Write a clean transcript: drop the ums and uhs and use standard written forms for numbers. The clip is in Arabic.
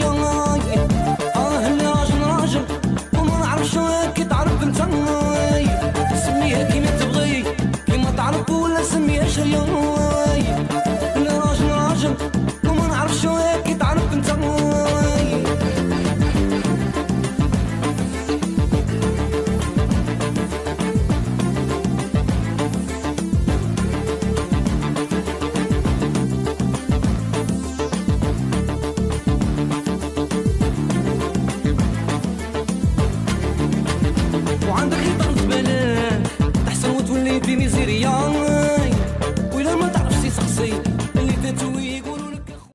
شوية اللي راجل راجل وما نعرفش كي تعرف انت سميها كيما تبغي كيما تعرف ولا سميها شرية اللي راجل راجل وما نعرفش كي تعرف انت وعندك اللي طرف بالك تحسن وتولي فيني